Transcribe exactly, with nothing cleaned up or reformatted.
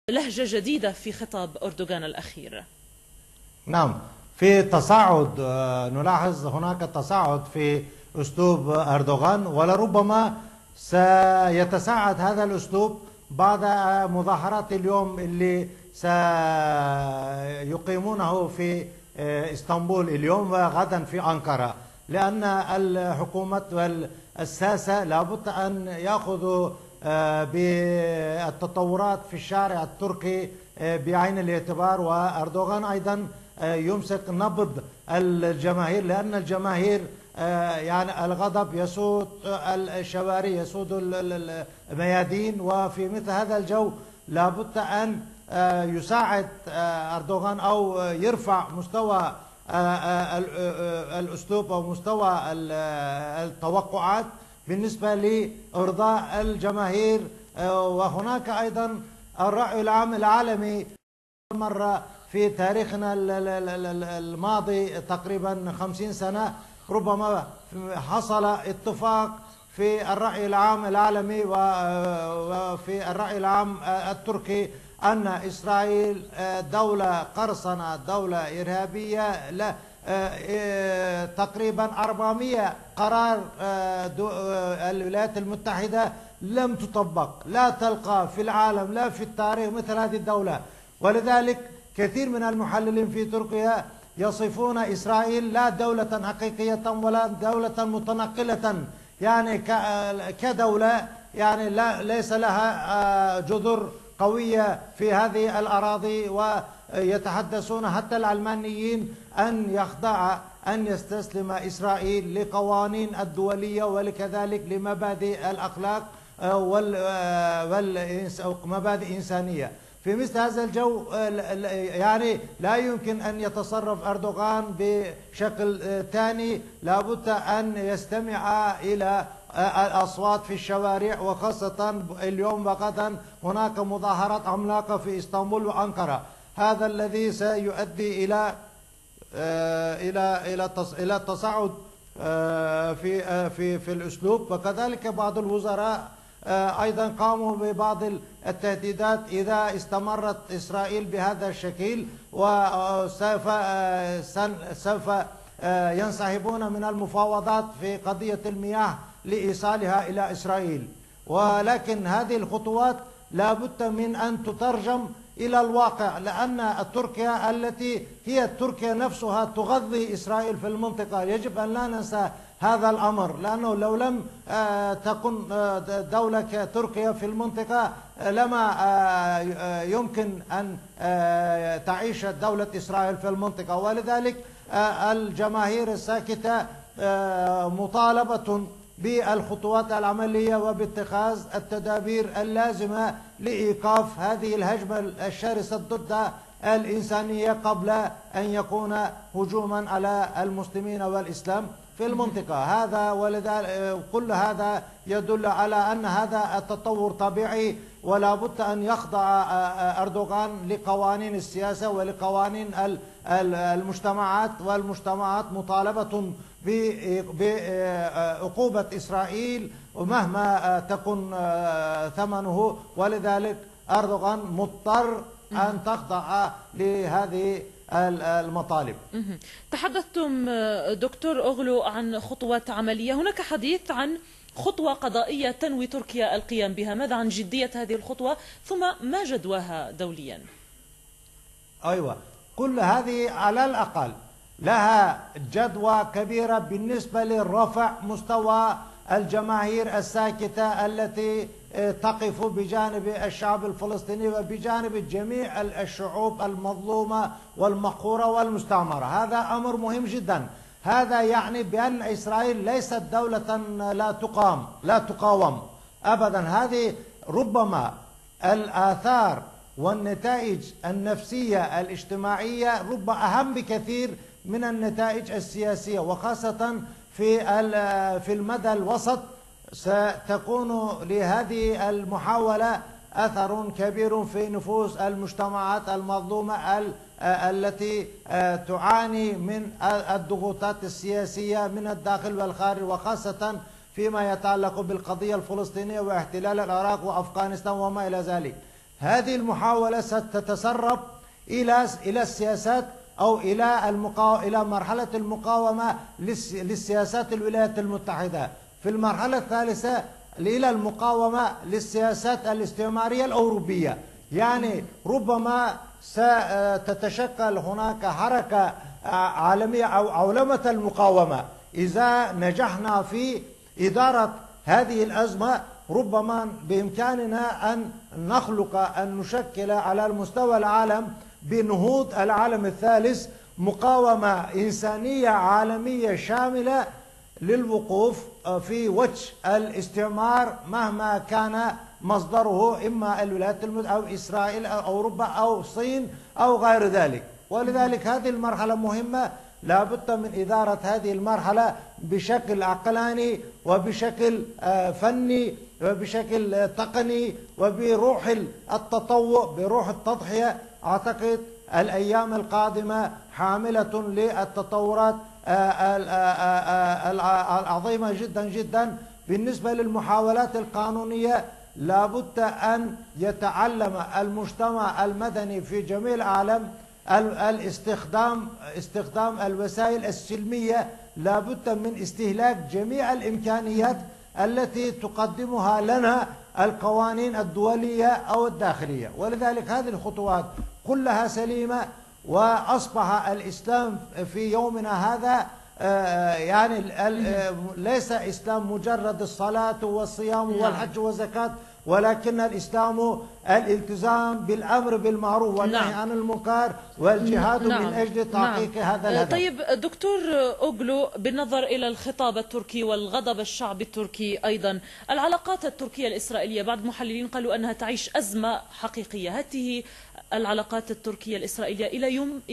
لهجة جديدة في خطاب أردوغان الأخير. نعم، في تصاعد، نلاحظ هناك تصاعد في أسلوب أردوغان، ولربما سيتساعد هذا الأسلوب بعد مظاهرات اليوم اللي سيقيمونه في اسطنبول اليوم وغدا في أنقرة، لأن الحكومة والساسة لابد أن يأخذوا بالتطورات في الشارع التركي بعين الاعتبار، وأردوغان أيضا يمسك نبض الجماهير، لأن الجماهير يعني الغضب يسود الشوارع، يسود الميادين، وفي مثل هذا الجو لابد أن يساعد أردوغان أو يرفع مستوى الأسلوب أو مستوى التوقعات بالنسبة لإرضاء الجماهير. وهناك أيضا الرأي العام العالمي، مرة في تاريخنا الماضي تقريبا خمسين سنة ربما حصل اتفاق في الرأي العام العالمي وفي الرأي العام التركي أن إسرائيل دولة قرصنة، دولة إرهابية. لا تقريبا أربعمئة قرار الولايات المتحدة لم تطبق، لا تلقى في العالم لا في التاريخ مثل هذه الدولة. ولذلك كثير من المحللين في تركيا يصفون إسرائيل لا دولة حقيقية ولا دولة متنقلة، يعني كدولة يعني لا ليس لها جذور قوية في هذه الأراضي. ويتحدثون حتى العلمانيين أن يخضع أن يستسلم إسرائيل لقوانين الدولية ولكذلك لمبادئ الأخلاق ومبادئ إنسانية. في مثل هذا الجو يعني لا يمكن أن يتصرف أردوغان بشكل ثاني، لابد أن يستمع إلى الأصوات في الشوارع، وخاصة اليوم وغدا هناك مظاهرات عملاقة في اسطنبول وأنقرة. هذا الذي سيؤدي إلى إلى إلى إلى تصاعد في في في الأسلوب. وكذلك بعض الوزراء أيضا قاموا ببعض التهديدات إذا استمرت إسرائيل بهذا الشكل، وسوف سوف ينسحبون من المفاوضات في قضية المياه لإيصالها إلى إسرائيل. ولكن هذه الخطوات لا بد من أن تترجم إلى الواقع، لأن تركيا التي هي تركيا نفسها تغذي إسرائيل في المنطقة، يجب أن لا ننسى هذا الأمر، لأنه لو لم تكن دولة كتركيا في المنطقة لما يمكن أن تعيش دولة إسرائيل في المنطقة. ولذلك الجماهير الساكتة مطالبة بالخطوات العملية وباتخاذ التدابير اللازمة لإيقاف هذه الهجمة الشرسة ضد الإنسانية قبل أن يكون هجوما على المسلمين والإسلام في المنطقة. هذا ولذلك كل هذا يدل على أن هذا التطور طبيعي، ولا بد أن يخضع أردوغان لقوانين السياسة ولقوانين المجتمعات، والمجتمعات مطالبة بعقوبة إسرائيل ومهما تكن ثمنه. ولذلك أردوغان مضطر أن تخضع لهذه المطالب. تحدثتم دكتور أوغلو عن خطوات عملية، هناك حديث عن خطوة قضائية تنوي تركيا القيام بها، ماذا عن جدية هذه الخطوة ثم ما جدواها دوليا؟ أيوة، كل هذه على الأقل لها جدوى كبيرة بالنسبة لرفع مستوى الجماهير الساكتة التي تقف بجانب الشعب الفلسطيني وبجانب جميع الشعوب المظلومة والمقهورة والمستعمرة. هذا أمر مهم جدا. هذا يعني بأن إسرائيل ليست دولة لا تقام لا تقاوم أبدا. هذه ربما الآثار والنتائج النفسية الاجتماعية ربما أهم بكثير من النتائج السياسية، وخاصة في في المدى الوسط ستكون لهذه المحاولة أثر كبير في نفوس المجتمعات المظلومة التي تعاني من الضغوطات السياسية من الداخل والخارج، وخاصة فيما يتعلق بالقضية الفلسطينية واحتلال العراق وأفغانستان وما إلى ذلك. هذه المحاولة ستتسرب إلى إلى السياسات أو إلى المقاو... إلى مرحلة المقاومة للس... للسياسات الولايات المتحدة. في المرحلة الثالثة إلى المقاومة للسياسات الاستعمارية الأوروبية. يعني ربما ستتشكل هناك حركة عالمية أو عولمة المقاومة. إذا نجحنا في إدارة هذه الأزمة ربما بإمكاننا أن نخلق أن نشكل على المستوى العالم بنهوض العالم الثالث مقاومة إنسانية عالمية شاملة للوقوف في وجه الاستعمار مهما كان مصدره، إما الولايات المتحدة أو إسرائيل أو أوروبا أو الصين أو غير ذلك. ولذلك هذه المرحلة مهمة، لا بد من إدارة هذه المرحلة بشكل عقلاني وبشكل فني وبشكل تقني وبروح التطوع، بروح التضحية. أعتقد الأيام القادمة حاملة للتطورات العظيمة جدا جدا. بالنسبة للمحاولات القانونية لا بد أن يتعلم المجتمع المدني في جميع العالم الاستخدام استخدام الوسائل السلمية. لا بد من استهلاك جميع الإمكانيات التي تقدمها لنا القوانين الدولية أو الداخلية. ولذلك هذه الخطوات كلها سليمة، وأصبح الإسلام في يومنا هذا يعني ليس إسلام مجرد الصلاة والصيام والحج والزكاة، ولكن الإسلام الالتزام بالأمر بالمعروف والنهي عن المنكر والجهاد نعم. من أجل تحقيق نعم. هذا الهدف. طيب دكتور أوغلو، بالنظر إلى الخطاب التركي والغضب الشعبي التركي أيضا، العلاقات التركية الإسرائيلية بعض المحللين قالوا أنها تعيش أزمة حقيقية. هذه العلاقات التركية الإسرائيلية إلى يوم